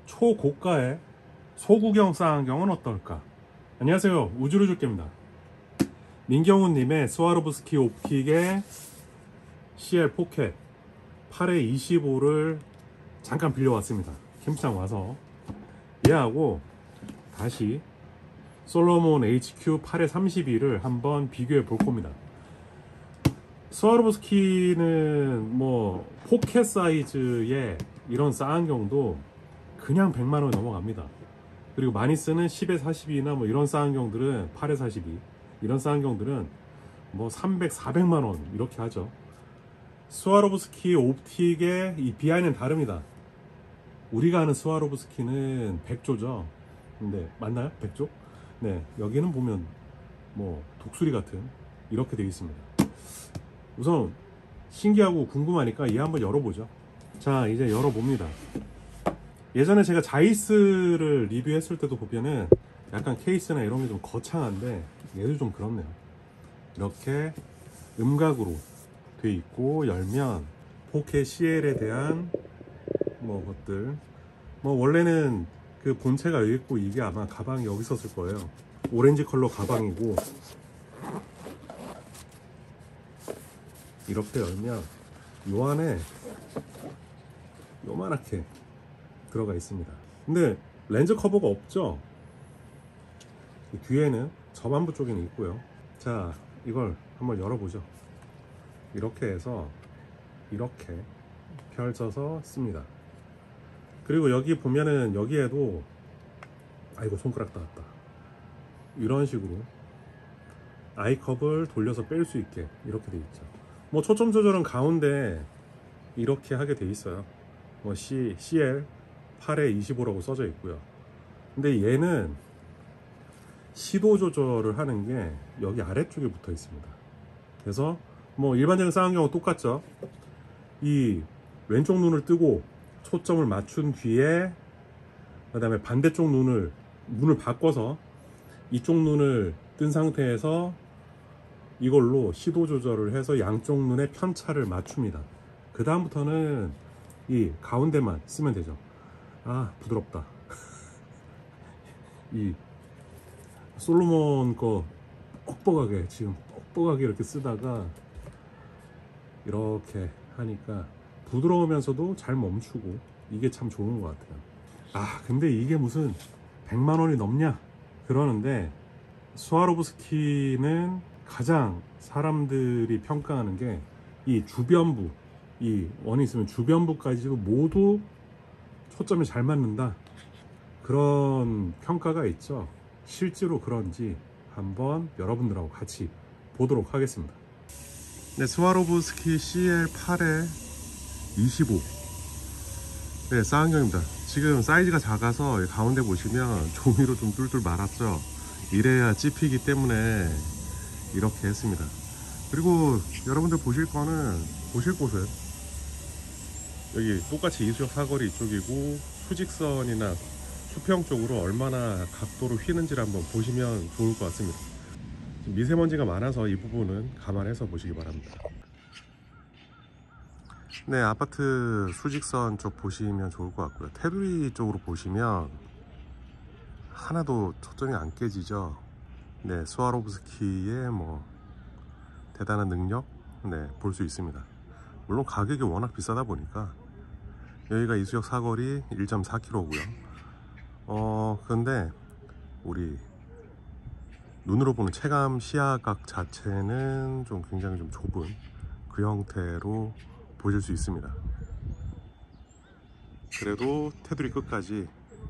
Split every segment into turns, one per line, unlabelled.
초고가의 소구경 쌍안경은 어떨까? 안녕하세요, 우주루줄게입니다. 민경훈님의 스와로브스키 옵틱의 CL 포켓 8에 25를 잠깐 빌려왔습니다. 캠프장 와서 얘하고 다시 솔로몬 HQ 8에 32를 한번 비교해 볼 겁니다. 스와로브스키는 뭐 포켓 사이즈의 이런 쌍안경도 그냥 100만원 넘어갑니다. 그리고 많이 쓰는 10에 42나 뭐 이런 쌍안경들은 8에 42 이런 쌍안경들은 뭐 300, 400만원 이렇게 하죠. 스와로브스키 옵틱의 이 비하인드는 다릅니다. 우리가 아는 스와로브스키는 100조죠. 근데 맞나요? 100조? 네, 여기는 보면 뭐 독수리 같은 이렇게 되어 있습니다. 우선 신기하고 궁금하니까 얘 한번 열어보죠. 자, 이제 열어봅니다. 예전에 제가 자이스를 리뷰했을 때도 보면은 약간 케이스나 이런 게 좀 거창한데 얘도 좀 그렇네요. 이렇게 음각으로 돼 있고 열면 포켓 CL에 대한 뭐 것들, 뭐 원래는 그 본체가 여기 있고 이게 아마 가방이 여기 있었을 거예요. 오렌지 컬러 가방이고 이렇게 열면 요 안에 요만하게 들어가 있습니다. 근데 렌즈 커버가 없죠. 뒤에는 저반부 쪽에는 있고요. 자, 이걸 한번 열어보죠. 이렇게 해서 이렇게 펼쳐서 씁니다. 그리고 여기 보면은 여기에도 아이고 손가락 닿았다. 이런 식으로 아이컵을 돌려서 뺄 수 있게 이렇게 돼 있죠. 뭐 초점 조절은 가운데 이렇게 하게 돼 있어요. 뭐 CL 8에 25라고 써져 있고요. 근데 얘는 시도 조절을 하는 게 여기 아래쪽에 붙어 있습니다. 그래서 뭐 일반적인 쌍안경과 똑같죠. 이 왼쪽 눈을 뜨고 초점을 맞춘 뒤에 그 다음에 반대쪽 눈을 바꿔서 이쪽 눈을 뜬 상태에서 이걸로 시도 조절을 해서 양쪽 눈의 편차를 맞춥니다. 그 다음부터는 이 가운데만 쓰면 되죠. 아, 부드럽다. 이 솔로몬 거 뻑뻑하게 지금 뻑뻑하게 이렇게 쓰다가 이렇게 하니까 부드러우면서도 잘 멈추고 이게 참 좋은 것 같아요. 아, 근데 이게 무슨 100만원이 넘냐 그러는데 스와로브스키는 가장 사람들이 평가하는 게 이 주변부, 이 원이 있으면 주변부까지도 모두 초점이 잘 맞는다, 그런 평가가 있죠. 실제로 그런지 한번 여러분들하고 같이 보도록 하겠습니다. 네, 스와로브스키 CL8에 25 네, 쌍안경입니다. 지금 사이즈가 작아서 가운데 보시면 종이로 좀 뚫뚫 말았죠. 이래야 찝히기 때문에 이렇게 했습니다. 그리고 여러분들 보실 곳은 여기 똑같이 이수역 사거리 이쪽이고 수직선이나 수평 쪽으로 얼마나 각도로 휘는지를 한번 보시면 좋을 것 같습니다. 미세먼지가 많아서 이 부분은 감안해서 보시기 바랍니다. 네, 아파트 수직선 쪽 보시면 좋을 것 같고요. 테두리 쪽으로 보시면 하나도 초점이 안 깨지죠. 네, 스와로브스키의 뭐 대단한 능력, 네, 볼 수 있습니다. 물론 가격이 워낙 비싸다 보니까 여기가 이수역 사거리 1.4km고요. 그런데 우리 눈으로 보는 체감 시야각 자체는 좀 굉장히 좀 좁은 그 형태로 보실 수 있습니다. 그래도 테두리 끝까지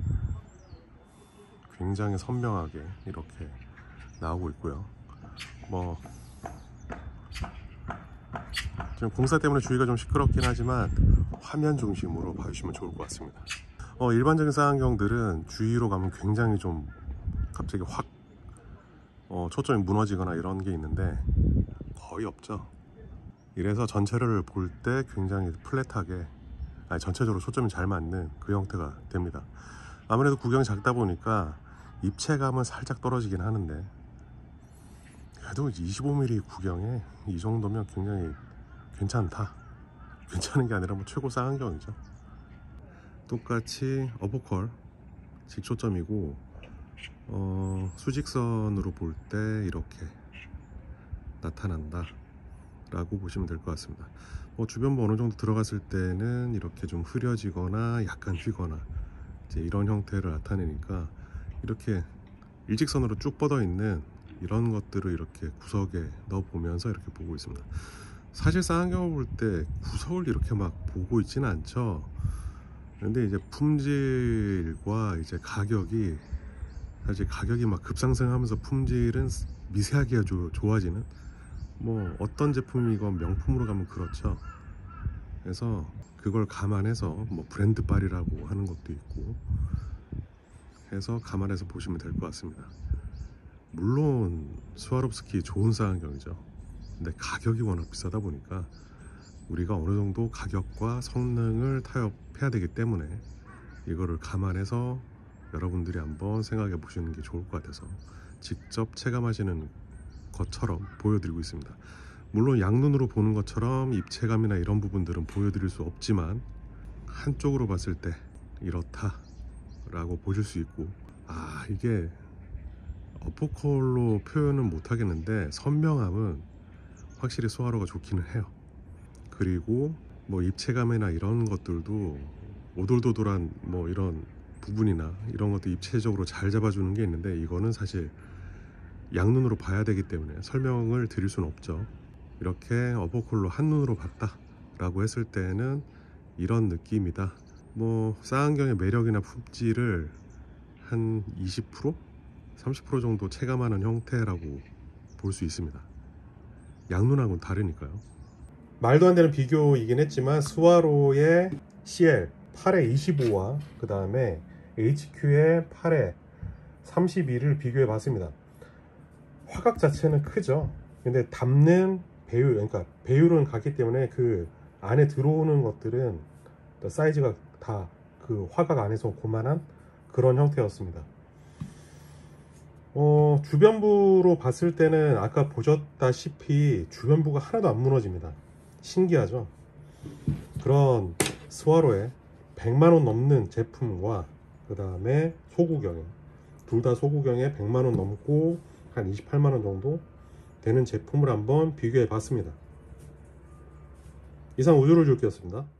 굉장히 선명하게 이렇게 나오고 있고요. 뭐 지금 공사 때문에 주위가 좀 시끄럽긴 하지만 화면 중심으로 봐주시면 좋을 것 같습니다. 일반적인 쌍안경들은 주위로 가면 굉장히 좀 갑자기 확 초점이 무너지거나 이런 게 있는데 거의 없죠. 이래서 전체를 볼 때 굉장히 플랫하게, 전체적으로 초점이 잘 맞는 그 형태가 됩니다. 아무래도 구경이 작다 보니까 입체감은 살짝 떨어지긴 하는데 그래도 25mm 구경에 이 정도면 굉장히 괜찮다. 괜찮은 게 아니라 뭐 최고 쌍안경이죠. 똑같이 어버컬 직초점이고 수직선으로 볼 때 이렇게 나타난다 라고 보시면 될 것 같습니다. 주변부 어느 정도 들어갔을 때는 이렇게 좀 흐려지거나 약간 휘거나 이제 이런 형태를 나타내니까 이렇게 일직선으로 쭉 뻗어 있는 이런 것들을 이렇게 구석에 넣어 보면서 이렇게 보고 있습니다. 사실 쌍안경을 볼 때 구석을 이렇게 막 보고 있지는 않죠. 근데 이제 품질과 이제 가격이 사실 가격이 막 급상승하면서 품질은 미세하게 좋아지는 어떤 제품이건 명품으로 가면 그렇죠. 그래서 그걸 감안해서 브랜드빨이라고 하는 것도 있고 해서 감안해서 보시면 될 것 같습니다. 물론 스와롭스키 좋은 쌍안경이죠. 근데 가격이 워낙 비싸다 보니까 우리가 어느 정도 가격과 성능을 타협해야 되기 때문에 이거를 감안해서 여러분들이 한번 생각해 보시는 게 좋을 것 같아서 직접 체감하시는 것처럼 보여드리고 있습니다. 물론 양눈으로 보는 것처럼 입체감이나 이런 부분들은 보여드릴 수 없지만 한쪽으로 봤을 때 이렇다 라고 보실 수 있고, 이게 어포컬로 표현은 못 하겠는데 선명함은 확실히 스와로가 좋기는 해요. 그리고 입체감이나 이런 것들도 오돌도돌한 이런 부분이나 이런 것도 입체적으로 잘 잡아주는 게 있는데 이거는 사실 양눈으로 봐야 되기 때문에 설명을 드릴 수는 없죠. 이렇게 어버콜로 한눈으로 봤다 라고 했을 때는 이런 느낌이다. 쌍안경의 매력이나 품질을 한 20%? 30% 정도 체감하는 형태라고 볼 수 있습니다. 양눈하고는 다르니까요. 말도 안 되는 비교이긴 했지만 스와로의 CL 8에 25와 그 다음에 HQ의 8에 32를 비교해 봤습니다. 화각 자체는 크죠. 근데 담는 배율, 그러니까 배율은 같기 때문에 그 안에 들어오는 것들은 사이즈가 다 그 화각 안에서 고만한 그런 형태였습니다. 주변부로 봤을 때는 아까 보셨다시피 주변부가 하나도 안 무너집니다. 신기하죠. 그런 스와로의 100만원 넘는 제품과 그 다음에 소구경에 둘 다 소구경에 100만원 넘고 한 28만원 정도 되는 제품을 한번 비교해 봤습니다. 이상 우주를 줄기였습니다.